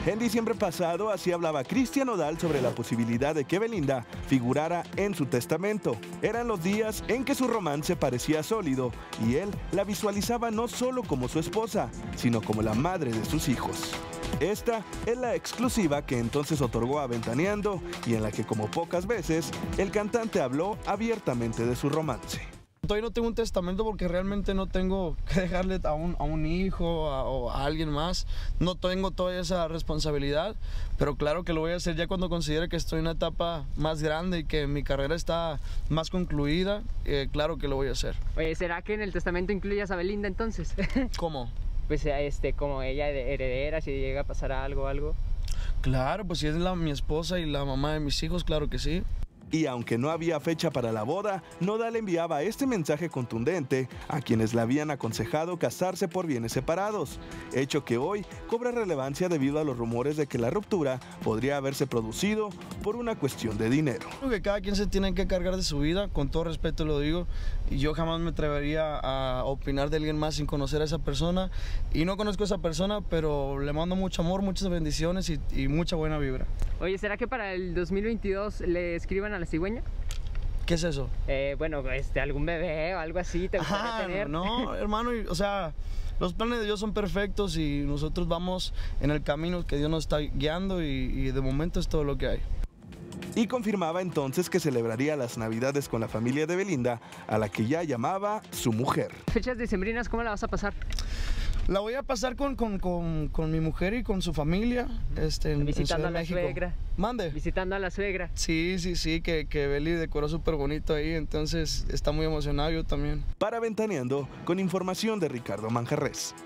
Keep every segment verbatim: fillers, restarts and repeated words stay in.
En diciembre pasado, así hablaba Cristian Nodal sobre la posibilidad de que Belinda figurara en su testamento. Eran los días en que su romance parecía sólido y él la visualizaba no solo como su esposa, sino como la madre de sus hijos. Esta es la exclusiva que entonces otorgó a Ventaneando y en la que, como pocas veces, el cantante habló abiertamente de su romance. Todavía no tengo un testamento porque realmente no tengo que dejarle a un, a un hijo a, o a alguien más. No tengo toda esa responsabilidad, pero claro que lo voy a hacer ya cuando considere que estoy en una etapa más grande y que mi carrera está más concluida. Eh, claro que lo voy a hacer. Oye, ¿será que en el testamento incluyas a Belinda entonces? ¿Cómo? Pues este, como ella heredera, si llega a pasar algo, algo. Claro, pues si es la, mi esposa y la mamá de mis hijos, claro que sí. Y aunque no había fecha para la boda, Nodal enviaba este mensaje contundente a quienes le habían aconsejado casarse por bienes separados, hecho que hoy cobra relevancia debido a los rumores de que la ruptura podría haberse producido por una cuestión de dinero. Creo que cada quien se tiene que cargar de su vida, con todo respeto lo digo, y yo jamás me atrevería a opinar de alguien más sin conocer a esa persona, y no conozco a esa persona, pero le mando mucho amor, muchas bendiciones y, y mucha buena vibra. Oye, ¿será que para el dos mil veintidós le escriban a la cigüeña? ¿Qué es eso? Eh, bueno, este, algún bebé o algo así te gustaría ah, tener. No, hermano, o sea, los planes de Dios son perfectos y nosotros vamos en el camino que Dios nos está guiando y, y de momento es todo lo que hay. Y confirmaba entonces que celebraría las Navidades con la familia de Belinda, a la que ya llamaba su mujer. Fechas decembrinas, ¿cómo la vas a pasar? La voy a pasar con, con, con, con mi mujer y con su familia. Este, en, Visitando en a la México. suegra. Mande. Visitando a la suegra. Sí, sí, sí, que, que Beli decoró súper bonito ahí, entonces está muy emocionado, yo también. Para Ventaneando, con información de Ricardo Manjarres.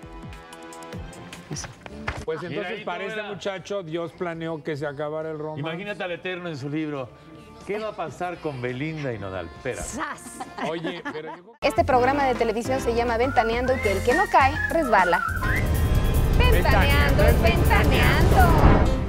Pues entonces para este muchacho Dios planeó que se acabara el romance. Imagínate al Eterno en su libro. ¿Qué va a pasar con Belinda y Nodal? Espera. Oye, pero yo... Este programa de televisión se llama Ventaneando y que el que no cae, resbala. Ventaneando, ventaneando.